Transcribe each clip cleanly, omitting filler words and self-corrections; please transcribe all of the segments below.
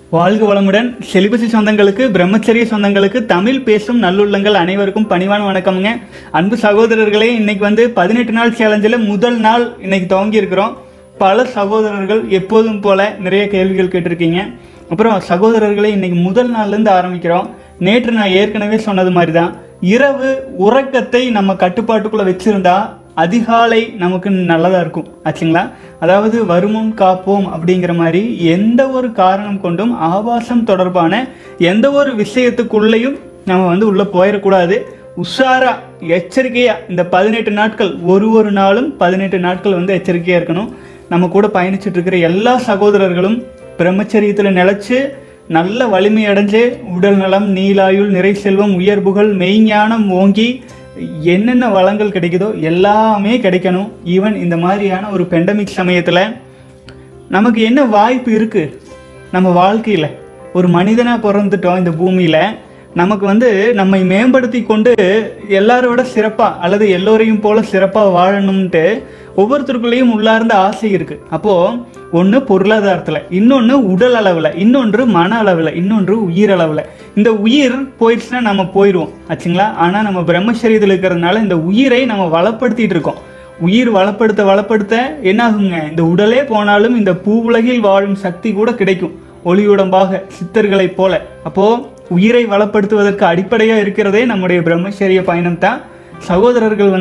வாழ்க வளமுடன். செலிபசி சொந்தங்களுக்கு, பிரம்மச்சரிய சொந்தங்களுக்கு, தமிழ் பேசும் நல்லுள்ளங்கள் அனைவருக்கும் பணிவான வணக்கம்ங்க. அன்பு சகோதரர்களே, இன்னைக்கு 18 நாள் சேலஞ்சில் முதல் நாள் இன்னைக்கு துவங்கி இருக்கிறோம். பல சகோதரர்கள் எப்போதும் போல நிறைய கேள்விகள் கேட்டிருக்கீங்க. அப்புறம் சகோதரர்களே, இன்னைக்கு முதல் நாள்லேருந்து ஆரம்பிக்கிறோம். நேற்று நான் ஏற்கனவே சொன்னது மாதிரி தான், இரவு உறக்கத்தை நம்ம கட்டுப்பாட்டுக்குள்ளே வச்சுருந்தா அதிகாலை நமக்கு நல்லதாக இருக்கும் ஆச்சுங்களா. அதாவது வருமுன் காப்போம் அப்படிங்கிற மாதிரி எந்த ஒரு காரணம் கொண்டும் ஆபாசம் தொடர்பான எந்த ஒரு விஷயத்துக்குள்ளேயும் நம்ம உள்ளே போயிடக்கூடாது. உஷாரா எச்சரிக்கையாக இந்த 18 நாட்கள் ஒரு நாளும் 18 நாட்கள் எச்சரிக்கையாக இருக்கணும். நம்ம கூட பயணிச்சுட்டு இருக்கிற எல்லா சகோதரர்களும் பிரம்மச்சரியத்தில் நிலச்சி நல்ல வலிமை அடைஞ்சு உடல் நலம், நீலாயுள், நிறை செல்வம், உயர்புகள், மெய்ஞானம் ஓங்கி என்னென்ன வளங்கள் கிடைக்குதோ எல்லாமே கிடைக்கணும். ஈவன் இந்த மாதிரியான ஒரு பெண்டமிக் சமயத்தில் நமக்கு என்ன வாய்ப்பு இருக்குது, நம்ம வாழ்க்கையில் ஒரு மனிதனாக பிறந்துட்டோம் இந்த பூமியில், நமக்கு நம்மை மேம்படுத்தி கொண்டு எல்லாரோட சிறப்பாக அல்லது எல்லோரையும் போல சிறப்பாக வாழணும்ன்ட்டு ஒவ்வொருத்தருக்குள்ளேயும் உள்ளார்ந்த ஆசை இருக்குது. அப்போது ஒன்று பொருளாதாரத்தில், இன்னொன்று உடல் அளவில், இன்னொன்று மன அளவில், இன்னொன்று உயிர் அளவில். இந்த உயிர் போயிடுச்சுன்னா நம்ம போயிடுவோம் ஆச்சுங்களா. ஆனால் நம்ம பிரம்மச்சரியத்தில் இருக்கிறதுனால இந்த உயிரை நம்ம வளப்படுத்திட்டு இருக்கோம். உயிர் வளப்படுத்த என்ன ஆகுங்க, இந்த உடலே போனாலும் இந்த பூ உலகில் வாழும் சக்தி கூட கிடைக்கும் ஒளியுடம்பாக சித்தர்களைப் போல. அப்போது உயிரை வளப்படுத்துவதற்கு அடிப்படையாக இருக்கிறதே நம்முடைய பிரம்மச்சரிய பயணம் தான். சகோதரர்கள்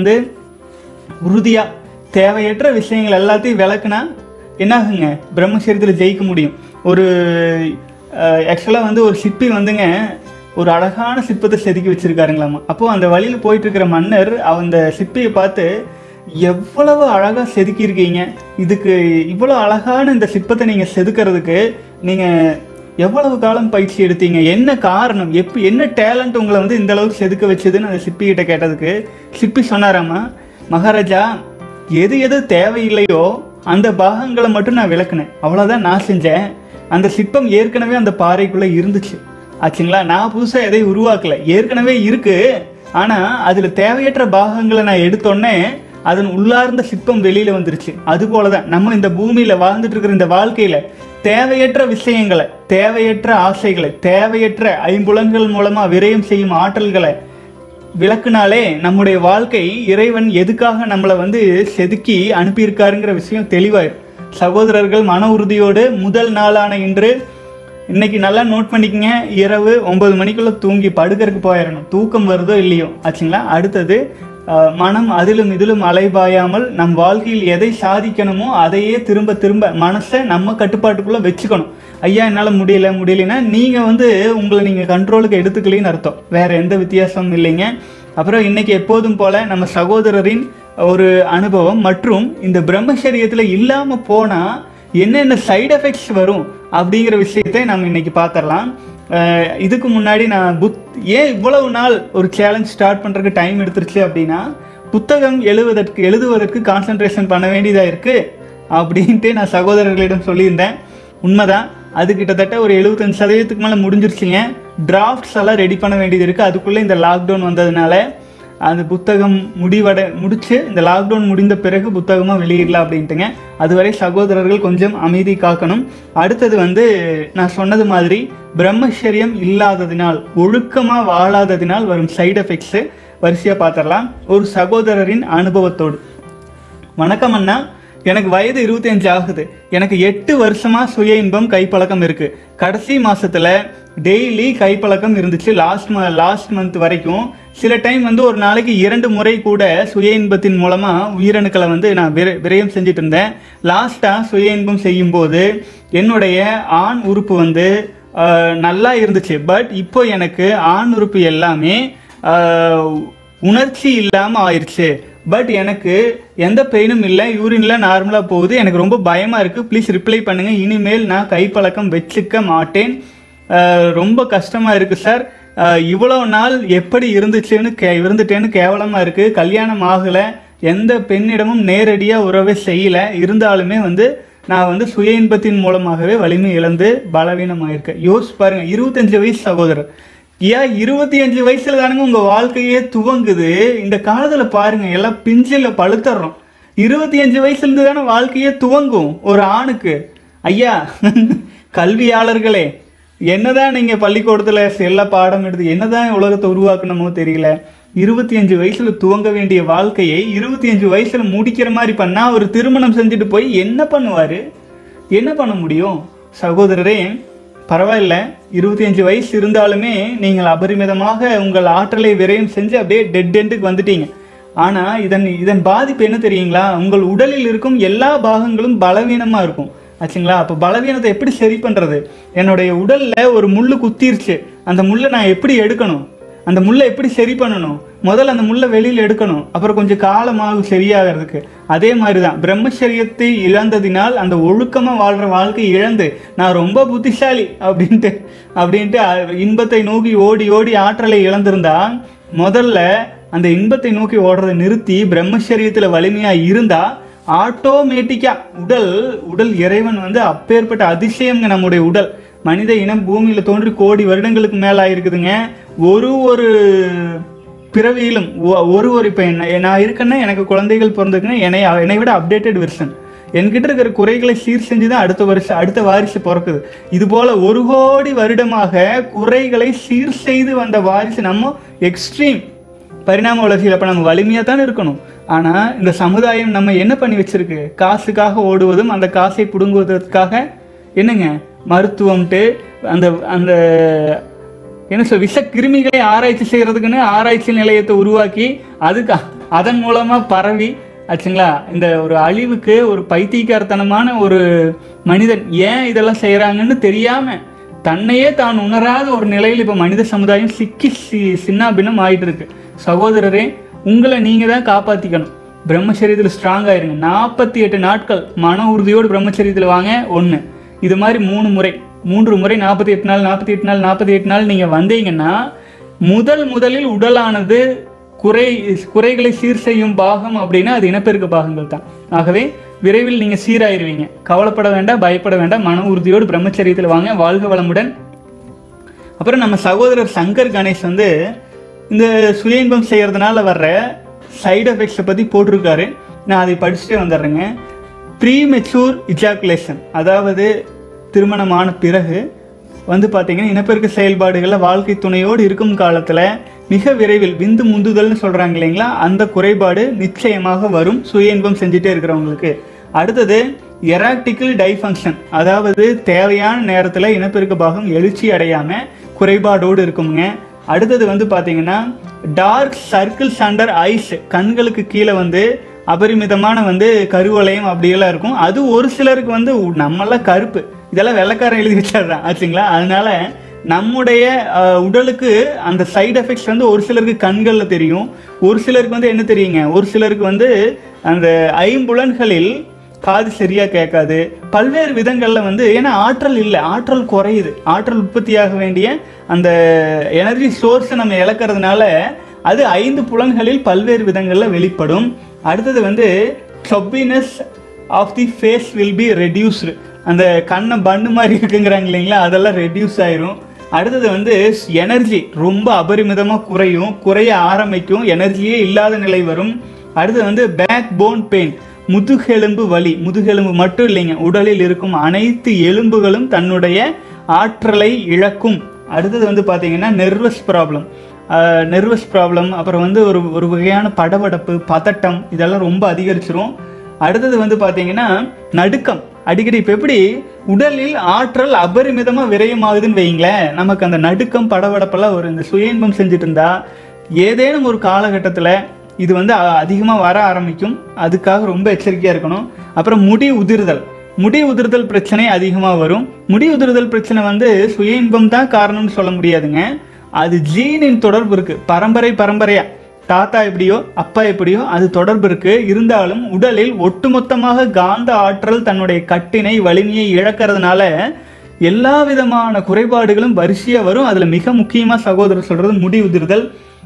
உறுதியாக தேவையற்ற விஷயங்கள் எல்லாத்தையும் விளக்குனா என்னாகுங்க, பிரம்மச்சரியத்தில் ஜெயிக்க முடியும். ஒரு ஆக்சுவலாக ஒரு சிற்பி ஒரு அழகான சிற்பத்தை செதுக்கி வச்சுருக்காருங்களாமா. அப்போது அந்த வழியில் போயிட்டுருக்கிற மன்னர் அந்த சிற்பியை பார்த்து, எவ்வளவு அழகாக செதுக்கியிருக்கீங்க, இதுக்கு இவ்வளோ அழகான இந்த சிற்பத்தை நீங்கள் செதுக்கிறதுக்கு நீங்கள் எவ்வளவு காலம் பயிற்சி எடுத்தீங்க, என்ன காரணம், என்ன டேலண்ட் உங்களை இந்த அளவுக்கு செதுக்க வச்சதுன்னு அந்த சிற்பிகிட்ட கேட்டதுக்கு சிற்பி சொன்னாராமா, மகாராஜா, எது எது தேவையில்லையோ அந்த பாகங்களை மட்டும் நான் விளக்குனேன், அவ்வளோதான் நான் செஞ்சேன். அந்த சிற்பம் ஏற்கனவே அந்த பாறைக்குள்ளே இருந்துச்சு ஆச்சுங்களா. நான் புதுசாக எதை உருவாக்கலை, ஏற்கனவே இருக்குது. ஆனால் அதில் தேவையற்ற பாகங்களை நான் எடுத்தோடனே அதன் உள்ளார்ந்த சிற்பம் வெளியில் வந்துருச்சு. அதுபோல தான் நம்ம இந்த பூமியில் வாழ்ந்துட்டு இருக்கிற இந்த வாழ்க்கையில் தேவையற்ற விஷயங்களை, தேவையற்ற ஆசைகளை, தேவையற்ற ஐம்புலன்கள் மூலமாக விரயம் செய்யும் ஆற்றல்களை விளக்குனாலே நம்முடைய வாழ்க்கை இறைவன் எதுக்காக நம்மளை செதுக்கி அனுப்பியிருக்காருங்கிற விஷயம் தெளிவாயிரும். சகோதரர்கள் மன உறுதியோடு முதல் நாளான இன்று இன்னைக்கு நல்லா நோட் பண்ணிக்கங்க. இரவு 9 மணிக்குள்ளே தூங்கி படுக்கிறதுக்கு போயிடணும். தூக்கம் வருதோ இல்லையோ ஆச்சுங்களா. அடுத்தது மனம் அதிலும் இதிலும் அலைபாயாமல் நம் வாழ்க்கையில் எதை சாதிக்கணுமோ அதையே திரும்ப திரும்ப மனசை நம்ம கட்டுப்பாட்டுக்குள்ளே வச்சுக்கணும். ஐயா என்னால் முடியலைன்னா நீங்கள் உங்களை நீங்கள் கண்ட்ரோலுக்கு எடுத்துக்கலின்னு அர்த்தம், வேறு எந்த வித்தியாசமும் இல்லைங்க. அப்புறம் இன்றைக்கி எப்போதும் போல் நம்ம சகோதரரின் ஒரு அனுபவம் மற்றும் இந்த பிரம்மச்சரியத்தில் இல்லாமல் போனால் என்னென்ன சைடு எஃபெக்ட்ஸ் வரும் அப்படிங்கிற விஷயத்தை நம்ம இன்றைக்கி பார்த்துடலாம். இதுக்கு முன்னாடி நான் ஏன் இவ்வளவு நாள் ஒரு சேலஞ்ச் ஸ்டார்ட் பண்ணுறதுக்கு டைம் எடுத்துருச்சு அப்படின்னா, புத்தகம் எழுதுவதற்கு கான்சன்ட்ரேஷன் பண்ண வேண்டியதாக இருக்குது அப்படின்ட்டு நான் சகோதரர்களிடம் சொல்லியிருந்தேன். உண்மைதான், அது கிட்டத்தட்ட ஒரு 75% மேலே முடிஞ்சிருச்சுங்க. டிராஃப்ட்ஸ் எல்லாம் ரெடி பண்ண வேண்டியது இருக்குது. அதுக்குள்ளே இந்த லாக்டவுன் வந்ததுனால அந்த புத்தகம் முடிச்சு இந்த லாக்டவுன் முடிந்த பிறகு புத்தகமாக வெளியிடலாம் அப்படின்ட்டுங்க. அதுவரை சகோதரர்கள் கொஞ்சம் அமைதி காக்கணும். அடுத்தது நான் சொன்னது மாதிரி பிரம்மச்சரியம் இல்லாததினால், ஒழுக்கமாக வாழாததினால் வரும் சைடு எஃபெக்ட்ஸு வரிசையாக பார்த்துடலாம். ஒரு சகோதரரின் அனுபவத்தோடு. வணக்கம் அண்ணா, எனக்கு வயது 25 ஆகுது. எனக்கு 8 வருஷமாக சுய இன்பம் கைப்பழக்கம் இருக்குது. கடைசி மாதத்தில் டெய்லி கைப்பழக்கம் இருந்துச்சு. லாஸ்ட் மந்த் வரைக்கும் சில டைம் ஒரு நாளைக்கு 2 முறை கூட சுய இன்பத்தின் மூலமாக உயிரணுக்களை நான் விரயம் செஞ்சுட்டு இருந்தேன். லாஸ்ட்டாக சுய இன்பம் செய்யும்போது என்னுடைய ஆண் உறுப்பு நல்லா இருந்துச்சு. பட் இப்போ எனக்கு ஆண் உறுப்பு எல்லாமே உணர்ச்சி இல்லாமல் ஆயிடுச்சு. பட் எனக்கு எந்த பெயினும் இல்லை, யூரின்லாம் நார்மலாக போகுது. எனக்கு ரொம்ப பயமாக இருக்குது, ப்ளீஸ் ரிப்ளை பண்ணுங்கள். இனிமேல் நான் கைப்பழக்கம் வச்சுக்க மாட்டேன். ரொம்ப கஷ்டமாக இருக்குது சார். இவ்வளோ நாள் எப்படி இருந்துட்டேன்னு கேவலமாக இருக்குது. கல்யாணம் ஆகலை, எந்த பெண்ணிடமும் நேரடியாக உறவே செய்யலை. இருந்தாலுமே நான் சுய இன்பத்தின் மூலமாகவே வலிமை இழந்து பலவீனமாயிருக்கேன். யோசிச்சு பாருங்கள், 25 வயசு சகோதரர். ஏன் 25 வயசுல தானுங்க உங்கள் வாழ்க்கையே துவங்குது. இந்த காலத்தில் பாருங்கள், எல்லாம் பிஞ்சில் பழுத்தர்றோம். 25 வயசுலேருந்து தானே வாழ்க்கையே துவங்கும் ஒரு ஆணுக்கு. ஐயா கல்வியாளர்களே, என்னதான் நீங்க பள்ளிக்கூடத்துல எல்லா பாடம் எடுத்து என்னதான் உலகத்தை உருவாக்கணுமோ தெரியல. 25 வயசுல துவங்க வேண்டிய வாழ்க்கையை 25 வயசுல முடிக்கிற மாதிரி பண்ணா அவர் திருமணம் செஞ்சுட்டு போய் என்ன பண்ணுவாரு? என்ன பண்ண முடியும்? சகோதரரே, பரவாயில்ல, 25 வயசு இருந்தாலுமே நீங்கள் அபரிமிதமாக உங்கள் ஆற்றலை விரயம் செஞ்சு அப்படியே டெட் எண்டுக்கு வந்துட்டீங்க. ஆனா இதன் பாதிப்பு என்ன தெரியுங்களா? உங்கள் உடலில் இருக்கும் எல்லா பாகங்களும் பலவீனமா இருக்கும் ஆச்சுங்களா. அப்போ பலவீனத்தை எப்படி சரி பண்றது? என்னுடைய உடல்ல ஒரு முள்ளு குத்திருச்சு, அந்த முள்ளை நான் எப்படி எடுக்கணும்? அந்த முள்ளை எப்படி சரி பண்ணணும்? முதல்ல அந்த முள்ளை வெளியில் எடுக்கணும், அப்புறம் கொஞ்சம் காலமாகும் சரியாகிறதுக்கு. அதே மாதிரி தான் பிரம்மச்சரியத்தை இழந்ததினால் அந்த ஒழுக்கமாக வாழ்கிற வாழ்க்கை இழந்து நான் ரொம்ப புத்திசாலி அப்படின்ட்டு இன்பத்தை நோக்கி ஓடி ஓடி ஆற்றலை இழந்திருந்தா முதல்ல அந்த இன்பத்தை நோக்கி ஓடுறதை நிறுத்தி பிரம்மச்சரியத்தில் வலிமையாக இருந்தால் ஆட்டோமேட்டிக்காக உடல் இறைவன் அப்பேற்பட்ட அதிசயம்ங்க. நம்முடைய உடல் மனித இனம் பூமியில் தோன்றி கோடி வருடங்களுக்கு மேலே ஆயிருக்குதுங்க. ஒரு பிறவியிலும் இப்போ நான் இருக்கேன்னா எனக்கு குழந்தைகள் பிறந்திருக்குன்னா என்னை விட அப்டேட்டட் வெர்ஷன் என்கிட்ட இருக்கிற குறைகளை சீர் செஞ்சு தான் அடுத்த வாரிசு பிறக்குது. இது போல 1 கோடி வருடமாக குறைகளை சீர் செய்து வந்த வாரிசு நம்ம எக்ஸ்ட்ரீம் பரிணாம வளர்ச்சியில். அப்போ நம்ம வலிமையாக தானே இருக்கணும். ஆனால் இந்த சமுதாயம் நம்ம என்ன பண்ணி வச்சிருக்கு? காசுக்காக ஓடுவதும் அந்த காசை பிடுங்குவதற்காக என்னங்க மருத்துவம்ட்டு அந்த அந்த என்ன சொல் விஷ கிருமிகளை ஆராய்ச்சி செய்கிறதுக்குன்னு ஆராய்ச்சி நிலையத்தை உருவாக்கி அதன் மூலமாக பரவி ஆச்சுங்களா. இந்த ஒரு அழிவுக்கு ஒரு பைத்தியக்காரத்தனமான ஒரு மனிதன் ஏன் இதெல்லாம் செய்கிறாங்கன்னு தெரியாமல் தன்னையே தான் உணராத ஒரு நிலையில் இப்போ மனித சமுதாயம் சிக்கி சின்னாபின்னம் ஆகிட்டு இருக்கு. சகோதரரே, உங்களை நீங்கள் தான் காப்பாற்றிக்கணும். பிரம்மச்சரியத்தில் ஸ்ட்ராங்காக இருங்க. 48 நாட்கள் மன உறுதியோடு பிரம்மச்சரியத்தில் வாங்க. 1 இது மாதிரி 3 முறை 48 நாள் நீங்கள் வந்தீங்கன்னா முதலில் உடலானது குறைகளை சீர் செய்யும் பாகம் அப்படின்னா அது இனப்பெருக்க பாகங்கள் தான். ஆகவே விரைவில் நீங்கள் சீராயிருவீங்க. கவலைப்பட வேண்டாம், பயப்பட வேண்டாம். மன உறுதியோடு பிரம்மச்சரியத்தில் வாங்க. வாழ்க வளமுடன். அப்புறம் நம்ம சகோதரர் சங்கர் கணேஷ் இந்த சுய இன்பம் செய்கிறதுனால வர்ற சைடு எஃபெக்ட்ஸை பற்றி போட்டிருக்காரு. நான் அதை படிச்சுட்டே வந்துடுறேங்க. ப்ரீமெச்சூர் இஜாக்குலேஷன், அதாவது திருமணமான பிறகு பார்த்தீங்கன்னா இனப்பெருக்க செயல்பாடுகளில் வாழ்க்கை துணையோடு இருக்கும் காலத்தில் மிக விரைவில் விந்து முந்துதல்னு சொல்கிறாங்க இல்லைங்களா, அந்த குறைபாடு நிச்சயமாக வரும் சுய இன்பம் செஞ்சுட்டே இருக்கிறவங்களுக்கு. அடுத்தது எராக்டிக்கல் டைஃபங்க்ஷன், அதாவது தேவையான நேரத்தில் இனப்பெருக்க பாகம் எழுச்சி அடையாமல் குறைபாடோடு இருக்குங்க. அடுத்தது பார்த்தீங்கன்னா டார்க் சர்க்கிள்ஸ் அண்டர் ஐஸ், கண்களுக்கு கீழே அபரிமிதமான கருவளையம் அப்படியெல்லாம் இருக்கும். அது ஒரு சிலருக்கு நம்மளாம் கருப்பு, இதெல்லாம் வெள்ளைக்காரன் எழுதி வச்சாதான் ஆச்சுங்களா. அதனால நம்முடைய உடலுக்கு அந்த சைடு எஃபெக்ட்ஸ் ஒரு சிலருக்கு கண்களில் தெரியும், ஒரு சிலருக்கு என்ன தெரியுங்க, ஒரு சிலருக்கு அந்த ஐம்புலன்களில் காது சரியாக கேட்காது. பல்வேறு விதங்களில் ஏன்னா ஆற்றல் இல்லை, ஆற்றல் குறையுது. ஆற்றல் உற்பத்தியாக வேண்டிய அந்த எனர்ஜி சோர்ஸை நம்ம இழக்கிறதுனால அது 5 புலன்களில் பல்வேறு விதங்களில் வெளிப்படும். அடுத்தது சொப்பினஸ் of the face will be reduced, அந்த கண்ணை பண்ணு மாதிரி இருக்குங்கிறாங்க இல்லைங்களா, அதெல்லாம் ரெடியூஸ் ஆயிரும். அடுத்தது எனர்ஜி ரொம்ப அபரிமிதமாக குறைய ஆரம்பிக்கும், எனர்ஜியே இல்லாத நிலை வரும். அடுத்தது பேக் போன் பெயின், முதுகெலும்பு வலி. முதுகெலும்பு மட்டும் இல்லைங்க, உடலில் இருக்கும் அனைத்து எலும்புகளும் தன்னுடைய ஆற்றலை இழக்கும். அடுத்தது பார்த்தீங்கன்னா நெர்வஸ் ப்ராப்ளம், அப்புறம் ஒரு வகையான படபடப்பு, பதட்டம், இதெல்லாம் ரொம்ப அதிகரிச்சிரும். அடுத்தது பார்த்தீங்கன்னா நடுக்கம் அடிக்கடி. இப்போ எப்படி உடலில் ஆற்றல் அபரிமிதமாக விரயமாகுதுன்னு வைங்களேன், நமக்கு அந்த நடுக்கம் படபடப்பெல்லாம் ஒரு இந்த சுய இன்பம் செஞ்சுட்டு இருந்தா ஏதேனும் ஒரு காலகட்டத்தில் இது அதிகமாக வர ஆரம்பிக்கும். அதுக்காக ரொம்ப எச்சரிக்கையாக இருக்கணும். அப்புறம் முடி உதிர்தல் பிரச்சனை அதிகமாக வரும். முடி உதிர்தல் பிரச்சனை சுய இன்பம் தான் காரணம்னு சொல்ல முடியாதுங்க. அது ஜீனின் தொடர்பு இருக்குது, பரம்பரையாக தாத்தா எப்படியோ அப்பா எப்படியோ அது தொடர்பு இருக்கு. இருந்தாலும் உடலில் ஒட்டுமொத்தமாக காந்த ஆற்றல் தன்னுடைய கட்டினை வலிமையை இழக்கிறதுனால எல்லா விதமான குறைபாடுகளும் வரிசையாக வரும். அதில் மிக முக்கியமாக சகோதரர் சொல்கிறது முடி உதிர்தல்.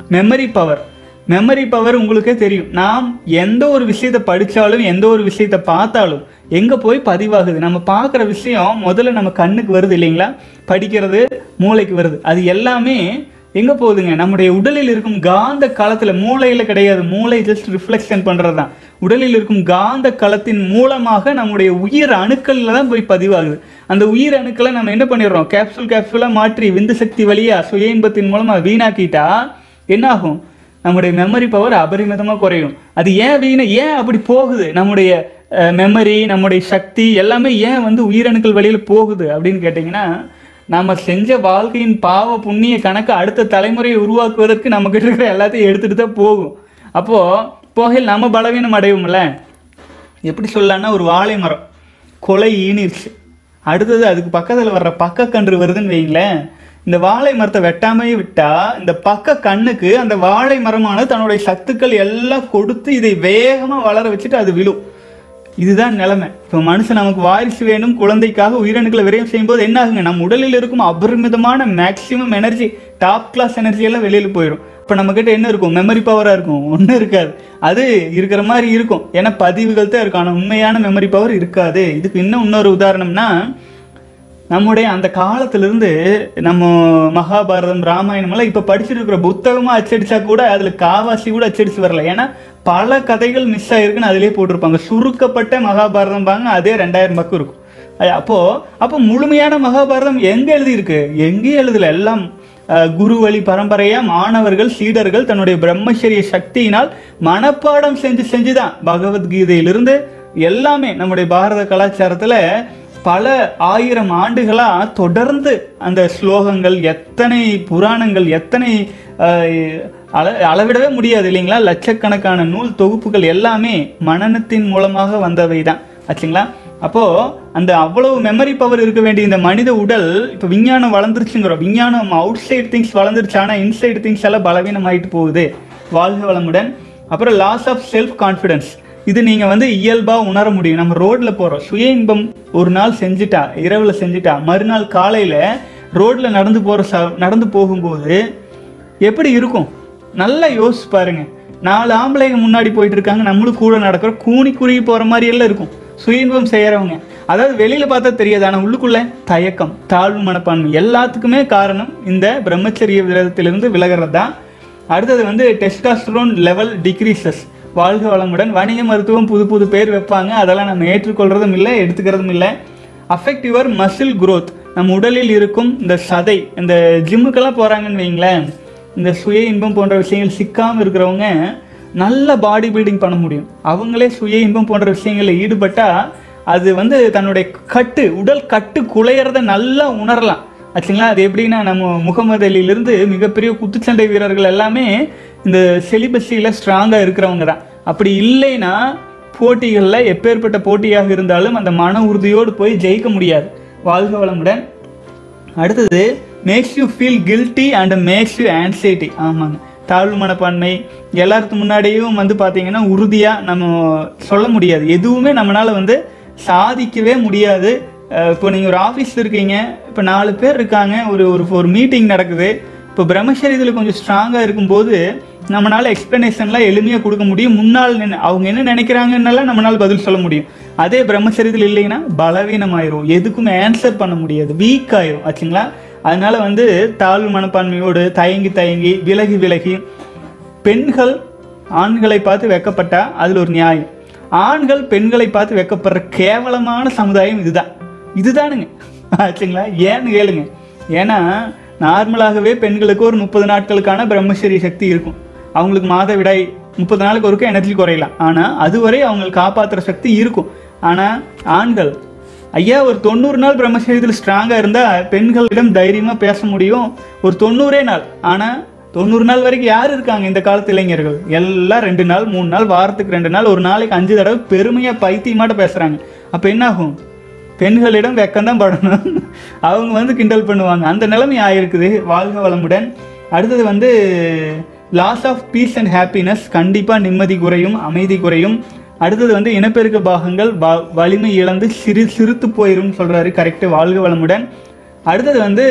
மெமரி பவர் உங்களுக்கே தெரியும். நாம் எந்த ஒரு விஷயத்தை படித்தாலும் எந்த ஒரு விஷயத்தை பார்த்தாலும் எங்கே போய் பதிவாகுது? நம்ம பார்க்குற விஷயம் முதல்ல நம்ம கண்ணுக்கு வருது இல்லைங்களா, படிக்கிறது மூளைக்கு வருது. அது எல்லாமே எங்கே போகுதுங்க? நம்முடைய உடலில் இருக்கும் காந்த காலத்தில். மூளையில் கிடையாது, மூளை ஜஸ்ட் ரிஃப்ளெக்ஷன் பண்ணுறது தான். உடலில் இருக்கும் காந்த களத்தின் மூலமாக நம்முடைய உயிர் அணுக்களில் தான் போய் பதிவாகுது. அந்த உயிர் அணுக்களை நம்ம என்ன பண்ணிடுறோம், கேப்சூலாக மாற்றி விந்து சக்தி வழியாக சுய இன்பத்தின் மூலமாக வீணாக்கிட்டா என்ன ஆகும், நம்முடைய மெமரி பவர் அபரிமிதமாக குறையும். அது ஏன் அப்படி போகுது, நம்முடைய மெமரி நம்முடைய சக்தி எல்லாமே ஏன் வந்து உயிரணுக்கள் வழியில் போகுது அப்படின்னு கேட்டிங்கன்னா, நம்ம செஞ்ச வாழ்க்கையின் பாவ புண்ணிய கணக்கு அடுத்த தலைமுறையை உருவாக்குவதற்கு நம்மக்கிட்ட இருக்கிற எல்லாத்தையும் எடுத்துகிட்டு தான் போகும். அப்போது போகையில் நம்ம பலவீனம் அடைவோம்ல. எப்படி சொல்லலான்னா, ஒரு வாழை மரம் கொலை ஈனிருச்சு, அடுத்தது அதுக்கு பக்கத்தில் வர்ற பக்கக்கன்று வருதுன்னு வைங்களேன். இந்த வாழை மரத்தை வெட்டாமையே விட்டால் இந்த பக்க கண்ணுக்கு அந்த வாழை மரமானது தன்னுடைய சத்துக்கள் எல்லாம் கொடுத்து இதை வேகமாக வளர வச்சுட்டு அது விழும். இதுதான் நிலைமை. இப்போ மனுஷன் நமக்கு வாரிசு வேணும், குழந்தைக்காக உயிரணுக்களை விரயம் செய்யும்போது என்ன ஆகுங்க, நம்ம உடலில் இருக்கும் அபரிமிதமான maximum energy, top class energy எல்லாம் வெளியில் போயிடும். இப்போ நம்மக்கிட்ட என்ன இருக்கும், மெமரி பவராக இருக்கும், ஒன்றும் இருக்காது. அது இருக்கிற மாதிரி இருக்கும், ஏன்னா பதிவுகள் தான் இருக்கும், ஆனால் உண்மையான மெமரி பவர் இருக்காது. இதுக்கு இன்னொரு உதாரணம்னா, நம்முடைய அந்த காலத்திலிருந்து நம்ம மகாபாரதம் ராமாயணமெல்லாம் இப்போ படிச்சுட்டு இருக்கிற புத்தகமாக அச்சடிச்சா கூட அதில் காவாசி கூட அச்சடிச்சு வரல. ஏன்னா பல கதைகள் மிஸ் ஆகிருக்குன்னு அதிலே போட்டிருப்பாங்க. சுருக்கப்பட்ட மகாபாரதம் பாங்க, அதே 2000 பக்கம் இருக்கும். அப்போ முழுமையான மகாபாரதம் எங்கே எழுதியிருக்கு, எங்கேயும் எழுதலை. எல்லாம் குரு வழி பரம்பரையாக மாணவர்கள் சீடர்கள் தன்னுடைய பிரம்மச்சரிய சக்தியினால் மனப்பாடம் செஞ்சு தான் பகவத்கீதையிலிருந்து எல்லாமே நம்முடைய பாரத கலாச்சாரத்தில் பல 1000 ஆண்டுகளாக தொடர்ந்து அந்த ஸ்லோகங்கள், எத்தனை புராணங்கள், எத்தனை அளவிடவே முடியாது இல்லைங்களா, லட்சக்கணக்கான நூல் தொகுப்புகள் எல்லாமே மனனத்தின் மூலமாக வந்தவை தான் ஆச்சுங்களா. அப்போது அந்த அவ்வளவு மெமரி பவர் இருக்க வேண்டிய இந்த மனித உடல் இப்போ விஞ்ஞானம் வளர்ந்துருச்சுங்கிறோம். விஞ்ஞானம் அவுட் சைடு திங்ஸ் வளர்ந்துருச்சு, ஆனால் இன்சைடு திங்ஸ் எல்லாம் பலவீனமாயிட்டு போகுது. வாழ்க வளமுடன். அப்புறம் லாஸ் ஆஃப் செல்ஃப் கான்ஃபிடென்ஸ், இது நீங்கள் வந்து இயல்பாக உணர முடியும். நம்ம ரோட்டில் போகிறோம், சுய இன்பம் ஒரு நாள் செஞ்சுட்டா, இரவில் செஞ்சுட்டா, மறுநாள் காலையில் ரோட்டில் நடந்து போகும்போது எப்படி இருக்கும் நல்லா யோசிச்சு பாருங்கள். 4 ஆம்பளைங்க முன்னாடி போயிட்டு இருக்காங்க, நம்மளும் கூட நடக்கிறோம், கூனி குறுகி போகிற மாதிரி எல்லாம் இருக்கும் சுய இன்பம் செய்கிறவங்க. அதாவது வெளியில் பார்த்தா தெரியாது, ஆனால் உள்ளுக்குள்ளே தயக்கம், தாழ்வு மனப்பான்மை, எல்லாத்துக்குமே காரணம் இந்த பிரம்மச்சரிய விரதத்திலிருந்து விலகிறது தான். அடுத்தது வந்து டெஸ்டாஸ்டரோன் லெவல் டிக்ரீசஸ். வாழ்க வளமுடன். வணிக மருத்துவம் புது பேர் வைப்பாங்க, அதெல்லாம் நம்ம ஏற்றுக்கொள்கிறதும் இல்லை, எடுத்துக்கிறதும் இல்லை. அஃபெக்ட் யுவர் மசில் க்ரோத், நம்ம உடலில் இருக்கும் இந்த சதை, இந்த ஜிம்முக்கெல்லாம் போகிறாங்கன்னு வைங்களேன், இந்த சுய இன்பம் போன்ற விஷயங்கள் சிக்காமல் இருக்கிறவங்க நல்ல பாடி பில்டிங் பண்ண முடியும். அவங்களே சுய இன்பம் போன்ற விஷயங்களில் ஈடுபட்டால் அது வந்து தன்னுடைய உடல் கட்டு குலையிறத நல்லா உணரலாம் ஆச்சுங்களா. அது எப்படின்னா, நம்ம முகமது அலியிலிருந்து மிகப்பெரிய குத்துச்சண்டை வீரர்கள் எல்லாமே இந்த செலிபஸியில் ஸ்ட்ராங்காக இருக்கிறவங்க தான். அப்படி இல்லைன்னா போட்டிகளில் எப்பேற்பட்ட போட்டியாக இருந்தாலும் அந்த மன உறுதியோடு போய் ஜெயிக்க முடியாது. வாழ்க வளமுடன். அடுத்தது makes you feel guilty and makes you anxiety. ஆமாங்க, தாழ்வு மனப்பான்மை. எல்லாத்துக்கு முன்னாடியும் வந்து பார்த்தீங்கன்னா உறுதியாக நம்ம சொல்ல முடியாது, எதுவுமே நம்மளால் வந்து சாதிக்கவே முடியாது. இப்போ நீங்கள் ஒரு ஆஃபீஸில் இருக்கீங்க, இப்போ 4 பேர் இருக்காங்க, ஒரு மீட்டிங் நடக்குது. இப்போ பிரம்மச்சரியத்தில் கொஞ்சம் ஸ்ட்ராங்காக இருக்கும்போது நம்மளால் எக்ஸ்ப்ளனேஷன்லாம் எளிமையாக கொடுக்க முடியும். முன்னால் அவங்க என்ன நினைக்கிறாங்கன்னால நம்மளால் பதில் சொல்ல முடியும். அதே பிரம்மச்சரியத்தில் இல்லைன்னா பலவீனமாயிரும், எதுக்குமே ஆன்சர் பண்ண முடியாது, வீக் ஆயிரும் ஆச்சுங்களா. அதனால வந்து தாழ்வு மனப்பான்மையோடு தயங்கி விலகி பெண்கள் ஆண்களை பார்த்து வெக்கப்பட்டா அதில் ஒரு நியாயம். ஆண்கள் பெண்களை பார்த்து வெக்கப்படுற கேவலமான சமுதாயம் இதுதானுங்க ஆச்சுங்களா. ஏன்னு கேளுங்க, ஏன்னா நார்மலாகவே பெண்களுக்கு ஒரு 30 நாட்களுக்கான பிரம்மச்சரிய சக்தி இருக்கும். அவங்களுக்கு மாதவிடாய் 30 நாளுக்கு ஒருக்க எனர்ஜி குறையலாம், ஆனால் அதுவரை அவங்களுக்கு காப்பாற்றுற சக்தி இருக்கும். ஆனால் ஆண்கள் ஐயா ஒரு 90 நாள் பிரம்மச்சரியத்தில் ஸ்ட்ராங்காக இருந்தால் பெண்களிடம் தைரியமாக பேச முடியும். ஒரு 90 நாள். ஆனால் 90 நாள் வரைக்கும் யார் இருக்காங்க இந்த காலத்து இளைஞர்கள்? எல்லாம் 2 நாள் 3 நாள், வாரத்துக்கு 2 நாள், ஒரு நாளைக்கு 5 தடவை பெருமையாக பைத்தியமாட்ட பேசுகிறாங்க. அப்போ என்ன ஆகும்? பெண்களிடம் வெக்கம்தான் படணும், அவங்க வந்து கிண்டல் பண்ணுவாங்க. அந்த நிலைமை ஆகிருக்குது. வாழ்க வளமுடன். அடுத்தது வந்து loss of peace and happiness. கண்டிப்பாக நிம்மதி குறையும், அமைதி குறையும். அடுத்தது வந்து இனப்பெருக்க பாகங்கள் வலிமை இழந்து சிறுத்து போயிரும் சொல்கிறாரு. கரெக்டு. வாழ்க வளமுடன். அடுத்தது வந்து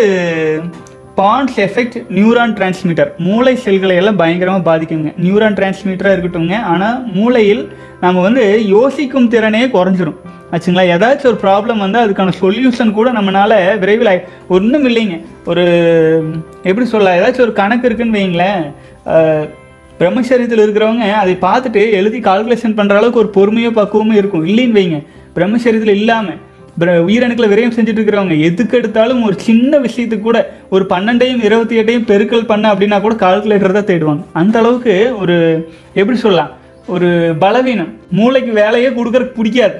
பான்ஸ் எஃபெக்ட் நியூரான் டிரான்ஸ்மிட்டர். மூளை செல்களை எல்லாம் பயங்கரமாக பாதிக்குங்க. நியூரான் டிரான்ஸ்மிட்டராக இருக்கட்டும்ங்க, ஆனால் மூளையில் நம்ம வந்து யோசிக்கும் திறனே குறைஞ்சிரும் ஆச்சுங்களா. ஏதாச்சும் ஒரு ப்ராப்ளம் வந்து அதுக்கான சொல்யூஷன் கூட நம்மளால் விரைவில் ஒன்றும் இல்லைங்க. ஒரு எப்படி சொல்ல, ஏதாச்சும் ஒரு கணக்கு இருக்குன்னு வைங்களேன், பிரம்மச்சரியத்தில் இருக்கிறவங்க அதை பார்த்துட்டு எழுதி கால்குலேஷன் பண்ணுற அளவுக்கு ஒரு பொறுமையோ பக்குவமோ இருக்கும். இல்லைன்னு வைங்க, பிரம்மச்சரியத்தில் இல்லாமல் உயிரணுக்களை விரயம் செஞ்சுட்டு இருக்கிறவங்க எதுக்கு எடுத்தாலும் ஒரு சின்ன விஷயத்துக்கு கூட ஒரு 12ஐயும் 28ஐயும் பெருக்கல் பண்ண அப்படின்னா கூட கால்குலேட்டர் தான் தேடுவாங்க. அந்த அளவுக்கு ஒரு எப்படி சொல்லலாம், ஒரு பலவீனம். மூளைக்கு வேலையே கொடுக்கறதுக்கு பிடிக்காது,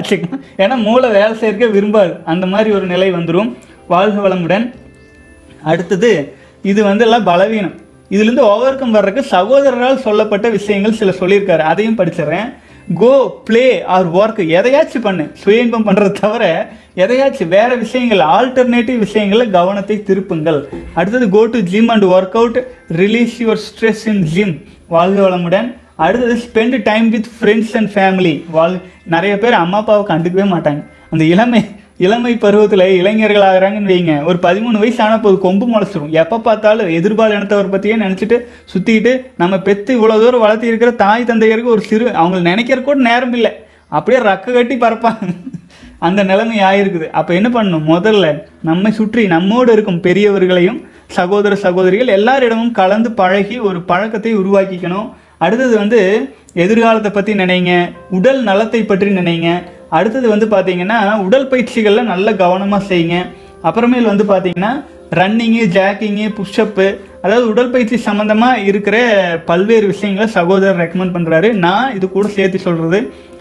ஏன்னா மூளை வேலை செய்யறதுக்கே விரும்பாது. அந்த மாதிரி ஒரு நிலை வந்துடும். வாழ்க வளமுடன். அடுத்தது இது வந்து எல்லாம் பலவீனம். இதுலேருந்து ஓவர் கம் வர்றதுக்கு சகோதரரால் சொல்லப்பட்ட விஷயங்கள் சில சொல்லியிருக்காரு, அதையும் படிச்சிடறேன். கோ பிளே ஆர் ஒர்க், எதையாச்சும் பண்ணு, சுய இன்பம் பண்ணுறத தவிர எதையாச்சும் வேறு விஷயங்கள் ஆல்டர்னேட்டிவ் விஷயங்களில் கவனத்தை திருப்புங்கள். அடுத்தது go to gym and work out, release your stress in gym. வாழ்க வளமுடன். அடுத்தது spend time with friends and family. நிறைய பேர் அம்மா அப்பாவை கண்டுக்கவே மாட்டாங்க. அந்த இளமை பருவத்தில் இளைஞர்கள் ஆகிறாங்கன்னு வைங்க, ஒரு 13 வயசு ஆனால் போது கொம்பு முளைச்சிடும். எப்போ பார்த்தாலும் எதிர்பால் இனத்தவர் பற்றியே நினச்சிட்டு சுற்றிக்கிட்டு நம்ம பெற்று இவ்வளோ தூரம் வளர்த்தி இருக்கிற தாய் தந்தையருக்கு ஒரு அவங்க நினைக்கிற கூட நேரம் இல்லை, அப்படியே ரக்க கட்டி பறப்பாங்க. அந்த நிலைமை ஆயிருக்குது. அப்போ என்ன பண்ணணும், முதல்ல நம்மை சுற்றி நம்மோடு இருக்கும் பெரியவர்களையும் சகோதர சகோதரிகள் எல்லாரிடமும் கலந்து பழகி ஒரு பழக்கத்தை உருவாக்கிக்கணும். அடுத்தது வந்து எதிர்காலத்தை பற்றி நினைங்க, உடல் நலத்தை பற்றி நினைங்க. அடுத்தது வந்து பார்த்தீங்கன்னா உடல் பயிற்சிகளில் நல்ல கவனமாக செய்யுங்க. அப்புறமேல் வந்து பார்த்தீங்கன்னா ரன்னிங்கு, ஜாக்கிங்கு, புஷ்அப்பு, அதாவது உடற்பயிற்சி சம்மந்தமாக இருக்கிற பல்வேறு விஷயங்களை சகோதரர் ரெக்கமெண்ட் பண்ணுறாரு. நான் இது கூட சேர்த்து சொல்கிறது,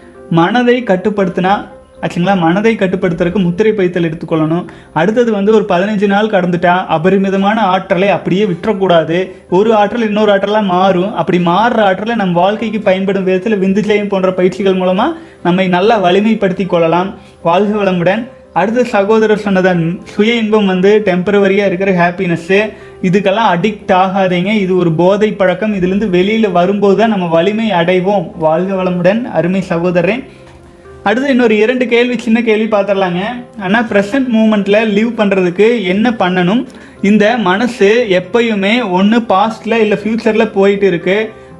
மனதை கட்டுப்படுத்தினா ஆச்சுங்களா, மனதை கட்டுப்படுத்துறதுக்கு முத்திரை பயிற்சிகள் எடுத்துக்கொள்ளணும். அடுத்தது வந்து ஒரு 15 நாள் கடந்துட்டா அபரிமிதமான ஆற்றலை அப்படியே விட்டுறக்கூடாது. ஒரு ஆற்றல் இன்னொரு ஆற்றலாக மாறும். அப்படி மாறுற ஆற்றலை நம் வாழ்க்கைக்கு பயன்படும் விதத்தில் விந்து ஜெயம் போன்ற பயிற்சிகள் மூலமாக நம்மை நல்லா வலிமைப்படுத்தி கொள்ளலாம். வாழ்க வளமுடன். அடுத்த சகோதரர் சொன்னதான் சுய இன்பம் வந்து டெம்பரவரியாக இருக்கிற ஹாப்பினஸ்ஸு, இதுக்கெல்லாம் அடிக்ட் ஆகாதீங்க. இது ஒரு போதை பழக்கம். இதுலேருந்து வெளியில் வரும்போது தான் நம்ம வலிமை அடைவோம். வாழ்க வளமுடன் அருமை சகோதரரே. அடுத்து இன்னொரு 2 கேள்வி, சின்ன கேள்வி பார்த்துடலாங்க. ஆனால் ப்ரெசன்ட் மூமெண்ட்டில் லீவ் பண்ணுறதுக்கு என்ன பண்ணணும்? இந்த மனசு எப்பயுமே ஒன்று பாஸ்டில் இல்லை ஃப்யூச்சரில் போயிட்டு இருக்கு.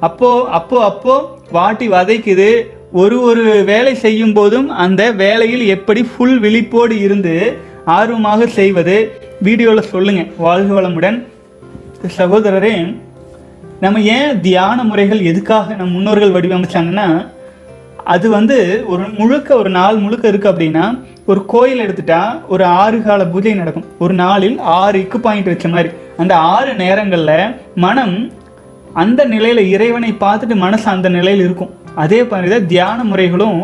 அப்போ வாட்டி வதைக்குது. ஒரு வேலை செய்யும் போதும் அந்த வேலையில் எப்படி ஃபுல் விழிப்போடு இருந்து ஆர்வமாக செய்வது, வீடியோவில் சொல்லுங்கள். வாழ்க வளமுடன். சகோதரரே, நம்ம ஏன் தியான முறைகள் எதுக்காக நம் முன்னோர்கள் வடிவமைச்சாங்கன்னா, அது வந்து ஒரு நாள் முழுக்க இருக்குது. அப்படின்னா ஒரு கோயில் எடுத்துட்டா ஒரு 6 கால பூஜை நடக்கும். ஒரு நாளில் 6 இக்கு பாயிண்ட் வச்ச மாதிரி அந்த 6 நேரங்களில் மனம் அந்த நிலையில் இறைவனை பார்த்துட்டு மனசு அந்த நிலையில் இருக்கும். அதே மாதிரி தான் தியான முறைகளும்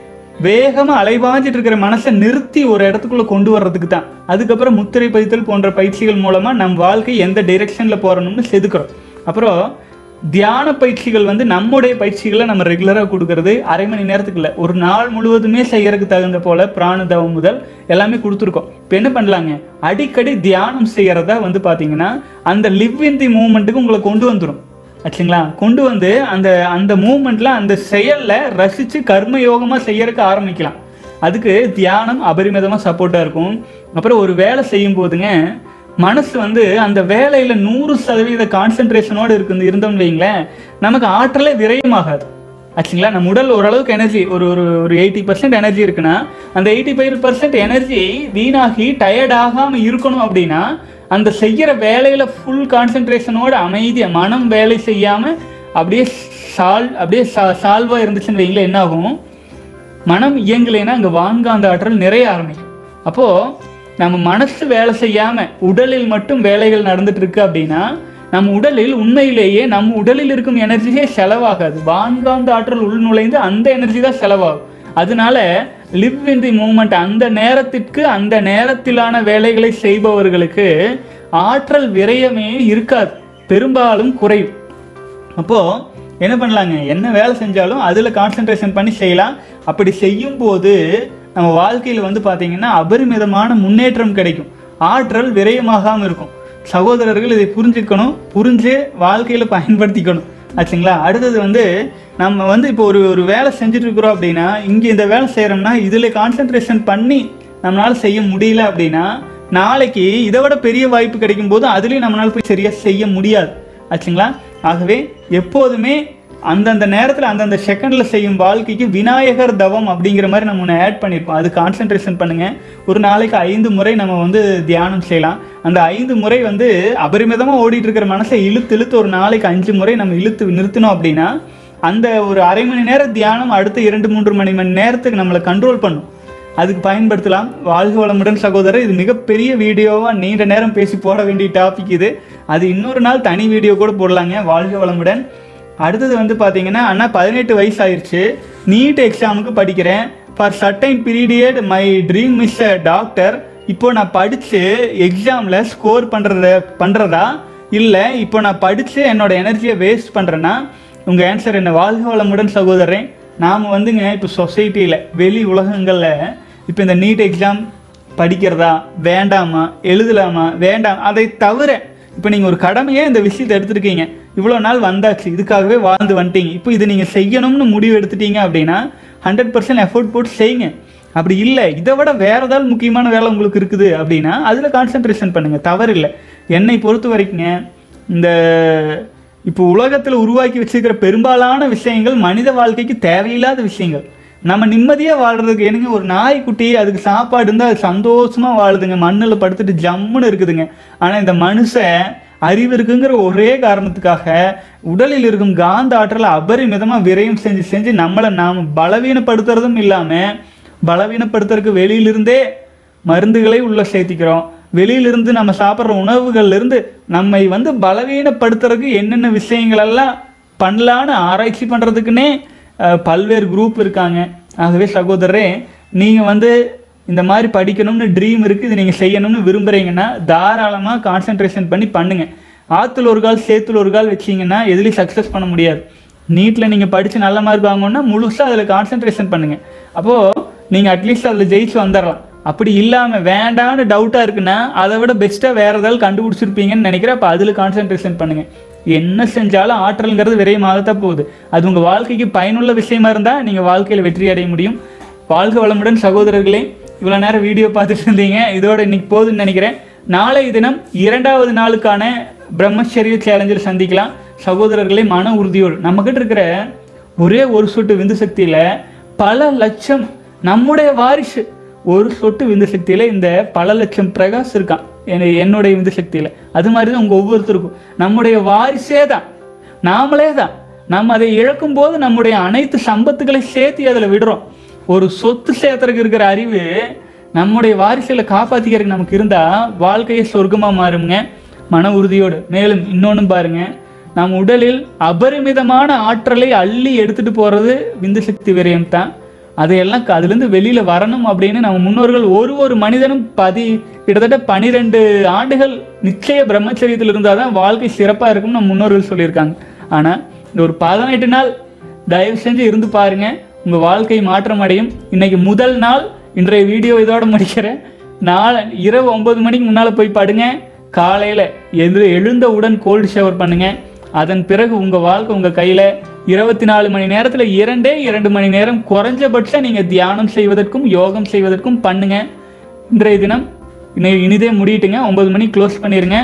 வேகமாக அலைபாஞ்சிட்டு இருக்கிற மனசை நிறுத்தி ஒரு இடத்துக்குள்ளே கொண்டு வர்றதுக்கு தான். அதுக்கப்புறம் முத்திரை பதித்தல் போன்ற பயிற்சிகள் மூலமாக நம் வாழ்க்கை எந்த டைரெக்ஷனில் போகிறோம்னு செதுக்கிறோம். அப்புறம் தியான பயிற்சிகள் வந்து நம்முடைய பயிற்சிகளை நம்ம ரெகுலராக கொடுக்கறது அரை மணி நேரத்துக்கு இல்லை, ஒரு நாள் முழுவதுமே செய்யறதுக்கு தகுந்த போல பிராண தவம் முதல் எல்லாமே கொடுத்துருக்கோம். இப்போ என்ன பண்ணலாங்க, அடிக்கடி தியானம் செய்யறதா வந்து பார்த்தீங்கன்னா அந்த லிவ் இன் தி மூமெண்ட்டுக்கு உங்களை கொண்டு வந்துடும் ஆச்சுங்களா. கொண்டு வந்து அந்த மூமெண்ட்ல அந்த செயலில் ரசித்து கர்மயோகமாக செய்யறதுக்கு ஆரம்பிக்கலாம். அதுக்கு தியானம் அபரிமிதமாக சப்போர்ட்டாக இருக்கும். அப்புறம் ஒரு வேலை செய்யும் போதுங்க மனசு வந்து அந்த வேலையில் 100% கான்சென்ட்ரேஷனோடு இருந்தோம்னு வைங்களேன், நமக்கு ஆற்றலே விரயமாகாது ஆச்சுங்களா. நம்ம உடல் ஓரளவுக்கு எனர்ஜி ஒரு 80% எனர்ஜி இருக்குன்னா அந்த 85% எனர்ஜி வீணாகி டயர்ட் ஆகாமல் இருக்கணும். அப்படின்னா அந்த செய்கிற வேலையில் ஃபுல் கான்சென்ட்ரேஷனோட அமைதியாக மனம் வேலை செய்யாமல் அப்படியே சால்வாக இருந்துச்சுன்னு வைங்களேன், என்ன ஆகும், மனம் இயங்கலைன்னா அங்கே வான்காந்த ஆற்றல் நிறைய ஆரம்பிக்கும். அப்போது நம்ம மனசு வேலை செய்யாமல் உடலில் மட்டும் வேலைகள் நடந்துட்டு இருக்கு அப்படின்னா நம்ம உடலில் உண்மையிலேயே நம்ம உடலில் இருக்கும் எனர்ஜியே செலவாகாது. வான்காந்த ஆற்றல் உள் நுழைந்து அந்த எனர்ஜி தான் செலவாகும். அதனால லிவ் இன் தி மூமெண்ட், அந்த நேரத்திற்கு அந்த நேரத்திலான வேலைகளை செய்பவர்களுக்கு ஆற்றல் விரயமே இருக்காது, பெரும்பாலும் குறையும். அப்போது என்ன பண்ணலாங்க, என்ன வேலை செஞ்சாலும் அதில் கான்சென்ட்ரேஷன் பண்ணி செய்யலாம். அப்படி செய்யும் போது நம்ம வாழ்க்கையில் வந்து பார்த்தீங்கன்னா அபரிமிதமான முன்னேற்றம் கிடைக்கும், ஆற்றல் விரயமாகாமல் இருக்கும். சகோதரர்கள் இதை புரிஞ்சு வாழ்க்கையில் பயன்படுத்திக்கணும் ஆச்சுங்களா. அடுத்தது வந்து நம்ம வந்து இப்போ ஒரு வேலை செஞ்சுட்டு இருக்கிறோம் அப்படின்னா, இங்கே இந்த வேலை செய்கிறோம்னா இதில் கான்சென்ட்ரேஷன் பண்ணி நம்மளால் செய்ய முடியல அப்படின்னா நாளைக்கு இதை விட பெரிய வாய்ப்பு கிடைக்கும் போது அதுலேயும் நம்மளால் போய் சரியாக செய்ய முடியாது ஆச்சுங்களா. ஆகவே எப்போதுமே அந்தந்த நேரத்தில் அந்தந்த செகண்டில் செய்யும் வாழ்க்கைக்கு விநாயகர் தவம் அப்படிங்கிற மாதிரி நம்ம ஒன்று ஆட் பண்ணியிருப்போம். அது கான்சென்ட்ரேஷன் பண்ணுங்கள். ஒரு நாளைக்கு 5 முறை நம்ம வந்து தியானம் செய்யலாம். அந்த 5 முறை வந்து அபரிமிதமாக ஓடிட்டு இருக்கிற மனசை இழுத்து ஒரு நாளைக்கு 5 முறை நம்ம இழுத்து நிறுத்தினோம் அப்படின்னா அந்த ஒரு அரை மணி நேரம் தியானம் அடுத்த 2-3 மணி நேரத்துக்கு நம்மளை கண்ட்ரோல் பண்ணும். அதுக்கு பயன்படுத்தலாம். வாழ்க வளமுடன் சகோதரர். இது மிகப்பெரிய வீடியோவாக நீண்ட நேரம் பேசி போட வேண்டிய டாபிக் இது. அது இன்னொரு நாள் தனி வீடியோ கூட போடலாங்க. வாழ்க வளமுடன். அடுத்தது வந்து பார்த்தீங்கன்னா, அண்ணா 18 வயசு ஆயிடுச்சு, நீட் எக்ஸாமுக்கு படிக்கிறேன். For certain period my dream is a doctor. இப்போ நான் படித்து எக்ஸாமில் ஸ்கோர் பண்ணுறதா இல்லை இப்போ நான் படித்து என்னோட எனர்ஜியை வேஸ்ட் பண்ணுறேன்னா? உங்கள் ஆன்சர் என்ன? வாழ்க வளமுடன் சகோதரன். நாம் வந்துங்க இப்போ சொசைட்டியில் வெளி உலகங்களில் இப்போ இந்த நீட் எக்ஸாம் படிக்கிறதா வேண்டாமா, எழுதலாமா வேண்டாம், அதை தவிர இப்போ நீங்கள் ஒரு கடமையே இந்த விஷயத்தை எடுத்துருக்கீங்க, இவ்வளோ நாள் வந்தாச்சு, இதுக்காகவே வாழ்ந்து வந்துட்டீங்க, இப்போ இது நீங்கள் செய்யணும்னு முடிவு எடுத்துட்டீங்க அப்படின்னா 100% எஃபோர்ட் போட்டு செய்யுங்க. அப்படி இல்லை இதை விட வேறு ஏதாவது முக்கியமான வேலை உங்களுக்கு இருக்குது அப்படின்னா அதில் கான்சன்ட்ரேஷன் பண்ணுங்கள், தவறு இல்லை. என்னை பொறுத்த வரைக்குங்க இந்த இப்போ உலகத்தில் உருவாக்கி வச்சுருக்கிற பெரும்பாலான விஷயங்கள் மனித வாழ்க்கைக்கு தேவையில்லாத விஷயங்கள். நம்ம நிம்மதியாக வாழ்கிறதுக்கு என்னங்க, ஒரு நாய்க்குட்டி அதுக்கு சாப்பாடு இருந்தால் அது சந்தோஷமாக வாழுதுங்க, மண்ணில் படுத்துட்டு ஜம்முன்னு இருக்குதுங்க. ஆனால் இந்த மனுஷன் அறிவு இருக்குங்கிற ஒரே காரணத்துக்காக உடலில் இருக்கும் காந்த ஆற்றலை அபரிமிதமாக விரயம் செஞ்சு நம்மளை நாம் பலவீனப்படுத்துறதும் இல்லாமல் பலவீனப்படுத்துறதுக்கு வெளியிலிருந்தே மருந்துகளை உள்ள சேர்த்திக்கிறோம். வெளியிலிருந்து நம்ம சாப்பிட்ற உணவுகள்லேருந்து நம்மை வந்து பலவீனப்படுத்துறதுக்கு என்னென்ன விஷயங்களெல்லாம் பண்ணலான்னு ஆராய்ச்சி பண்ணுறதுக்குன்னே பல்வேறு குரூப் இருக்காங்க. ஆகவே சகோதரரே, நீங்கள் வந்து இந்த மாதிரி படிக்கணும்னு ட்ரீம் இருக்குது, இது நீங்கள் செய்யணும்னு விரும்புகிறீங்கன்னா தாராளமாக கான்சன்ட்ரேஷன் பண்ணி பண்ணுங்கள். ஆற்றுல ஒரு கால் சேத்துல ஒரு கால் வச்சிங்கன்னா எதுலேயும் சக்ஸஸ் பண்ண முடியாது. நீட்டில் நீங்கள் படித்து நல்ல மார்க் வாங்கணுன்னா முழுசாக அதில் கான்சன்ட்ரேஷன் பண்ணுங்கள். அப்போது நீங்கள் அட்லீஸ்ட் அதில் ஜெயிச்சு வந்துடலாம். அப்படி இல்லாமல் வேண்டான்னு டவுட்டாக இருக்குன்னா அதை விட பெஸ்ட்டாக வேறு ஏதாவது கண்டுபிடிச்சிருப்பீங்கன்னு நினைக்கிறேன். அப்போ அதில் கான்சன்ட்ரேஷன் பண்ணுங்கள். என்ன செஞ்சாலும் ஆற்றல்ங்கிறது விரைமாகத்தான் போகுது. அது உங்கள் வாழ்க்கைக்கு பயனுள்ள விஷயமா இருந்தால் நீங்கள் வாழ்க்கையில் வெற்றி அடைய முடியும். வாழ்க வளமுடன் சகோதரர்களே. இவ்வளோ நேரம் வீடியோ பார்த்துட்டு இருந்தீங்க, இதோட இன்னைக்கு போதுன்னு நினைக்கிறேன். நாளை தினம் 2வது நாளுக்கான பிரம்மச்சரிய சேலஞ்சில் சந்திக்கலாம். சகோதரர்களே, மன உறுதியோடு நம்மக்கிட்ட இருக்கிற ஒரே ஒரு சொட்டு விந்து சக்தியில் பல லட்சம் நம்முடைய வாரிசு, ஒரு சொட்டு விந்து சக்தியில் இந்த பல லட்சம் பிரகாஷ் இருக்கான் என்னுடைய விந்து சக்தியில். அது மாதிரி தான் உங்கள் ஒவ்வொருத்தருக்கும் நம்முடைய வாரிசே தான், நாமளே தான். நம்ம அதை இழக்கும் போது நம்முடைய அனைத்து சம்பத்துக்களை சேர்த்து அதில் விடுறோம். ஒரு சொத்து சேர்த்துறதுக்கு இருக்கிற அறிவு நம்முடைய வாரிசுகளை காப்பாற்றிக்கிறதுக்கு நமக்கு இருந்தால் வாழ்க்கையை சொர்க்கமாக மாறுங்க. மன உறுதியோடு. மேலும் இன்னொன்று பாருங்க, நம் உடலில் அபரிமிதமான ஆற்றலை அள்ளி எடுத்துகிட்டு போகிறது விந்து சக்தி விரயம் தான். அதையெல்லாம் அதுலேருந்து வெளியில் வரணும் அப்படின்னு நம்ம முன்னோர்கள் ஒரு மனிதனும் கிட்டத்தட்ட 12 ஆண்டுகள் நிச்சய பிரம்மச்சரியத்தில் இருந்தால் தான் வாழ்க்கை சிறப்பாக இருக்கும்னு நம்ம முன்னோர்கள் சொல்லியிருக்காங்க. ஆனால் இந்த ஒரு 18 நாள் தயவு செஞ்சு இருந்து பாருங்கள், உங்கள் வாழ்க்கை மாற்றம் அடையும். இன்றைக்கி முதல் நாள். இன்றைய வீடியோ இதோட முடிக்கிறேன். இரவு 9 மணிக்கு முன்னால் போய் படுங்க. காலையில் எழுந்தவுடன் கோல்டு ஷவர் பண்ணுங்கள். அதன் பிறகு உங்கள் வாழ்க்கை உங்கள் கையில். 24 மணி நேரத்தில் 2 மணி நேரம் குறைஞ்சபட்சம் நீங்கள் தியானம் செய்வதற்கும் யோகம் செய்வதற்கும் பண்ணுங்கள். இன்றைய தினம் இனிதே முடிட்டுங்க. 9 மணிக்கு க்ளோஸ் பண்ணிடுங்க.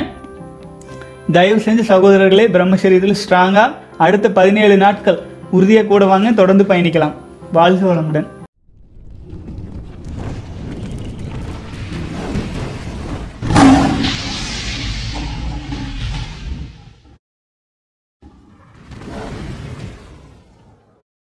தயவு செஞ்சு சகோதரர்களே, பிரம்மச்சரியத்தில் ஸ்ட்ராங்காக அடுத்த 17 நாட்கள் உறுதியாக கூட வாங்க, தொடர்ந்து பயணிக்கலாம். வாழ்க வளமுடன்.